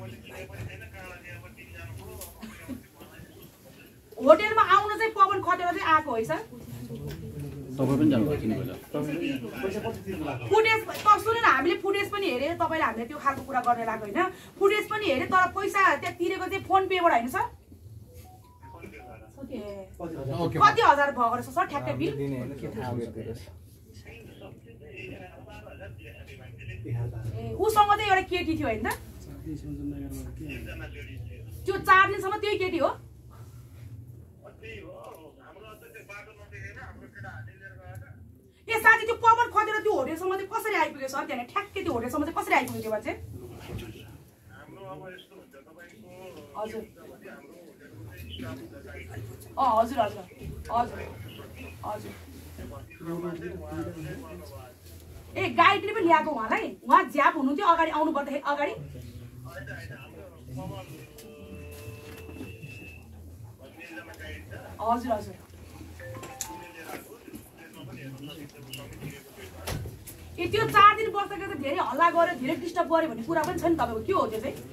होटलमा आउन चाहिँ पवन खटेर चाहिँ आएको है सर तपाईं पनि जानु भएको फुटेज सुन्नु न हामीले फुटेज पनि हेरे तपाईले हामीले त्यो खालको कुरा गर्न लाग्यो हैन फुटेज पनि हेरे तर पैसा त्यहाँ तिरेको चाहिँ फोन पे बाट हैन सर कति हजार भएको रहेछ सर ठ्याक्कै बिल उसँग चाहिँ एउटा केटी थियो हैन त त्यो 4 दिनसम्म त्यही केटी हो ए साथी त्यो पवन खोजेर त्यो होटलसम्म चाहिँ कसरी आइपुग्यो सर त्यहाँ ठ्याक्कै त्यो होटलसम्म चाहिँ कसरी आइपुग्यो त्यो मान्छे हजुर हजुर हजुर हजुर हजुर ए गाइडले पनि ल्याएको उहाँलाई उहाँ ज्याप हुनुहुन्थ्यो अगाडि आउनु पर्दाखेरि अगाडि हजुर हजुर ए त्यो 4 दिन बस्दाखेरि त धेरै हल्ला गरेर धेरै डिस्टर्ब गर्यो भन्ने कुरा पनि छ नि तपाईको के हो त्यो चाहिँ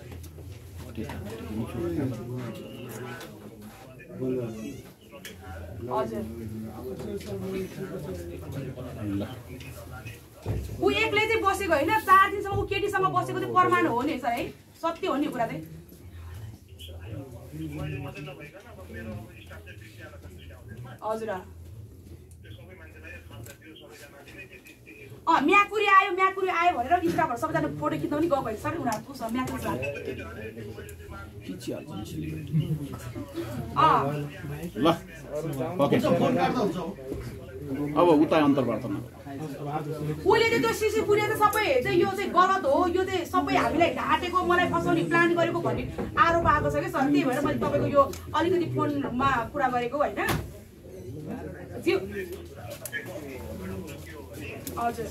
हजुर उ एक्लै चाहिँ बसेको हैन 4 दिनसम्म उ केटीसँग बसेको चाहिँ प्रमाण हो नि सर है सत्य हो नि कुरा चाहिँ हजुर म्याकुरी आयो भनेर स्टाफहरु सबैजना फोटो खिच्न पनि गएको सर उनीहरुको म्याकुरी ल ओके अब उता अन्तर्वार्तामा उले चाहिँ त्यो सिसी पुरे चाहिँ सबै चाहिँ यो चाहिँ गलत हो यो चाहिँ सबै हामीलाई ढाटेको मलाई फसाउने प्लान गरेको भन्ने आरोप आएको छ के सर त्यही भएर मैले तपाईको यो अलिकति फोनमा कुरा गरेको हैन हजुर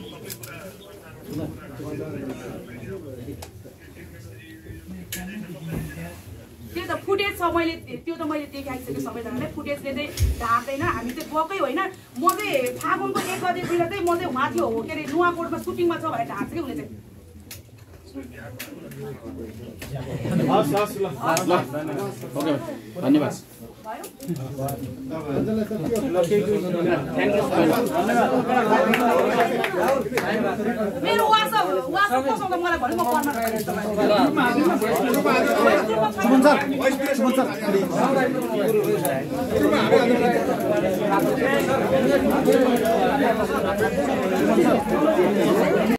त्यो त फुटेज छ मैले देखाइसकेँ सबैजनालाई फुटेजले चाहिँ ढाक्दैन हामी चाहिँ गएकै होइन म चाहिँ फागुनको 1 गतेतिर चाहिँ म चाहिँ उहाँ थियो के अरे नुवाकोटमा सुटिङमा छ भनेर ढाक्छ कि उसले चाहिँ धन्यवाद मेरो वाट्सएप कोसँग मलाई भन्नु म पर्न